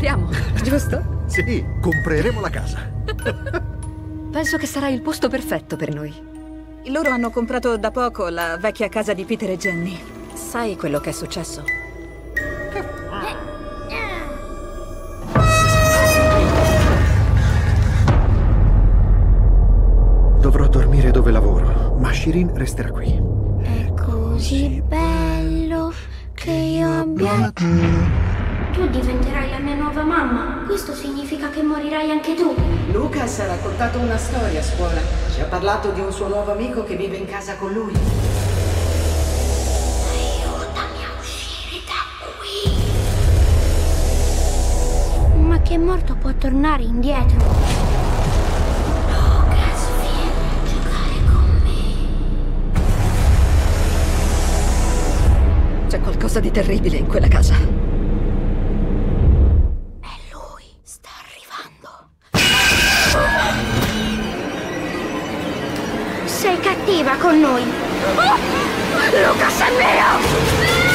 compriamo, giusto? Sì, compreremo la casa. Penso che sarà il posto perfetto per noi. Loro hanno comprato da poco la vecchia casa di Peter e Jenny. Sai quello che è successo? Dovrò dormire dove lavoro, ma Shirin resterà qui. È così bello che io abbia... Tu diventerai la mia nuova mamma. Questo significa che morirai anche tu. Lucas ha raccontato una storia a scuola. Ci ha parlato di un suo nuovo amico che vive in casa con lui. Aiutami a uscire da qui. Ma chi è morto può tornare indietro. Lucas, vieni a giocare con me. C'è qualcosa di terribile in quella casa. Sta arrivando. Sei cattiva con noi. Lucas è mio!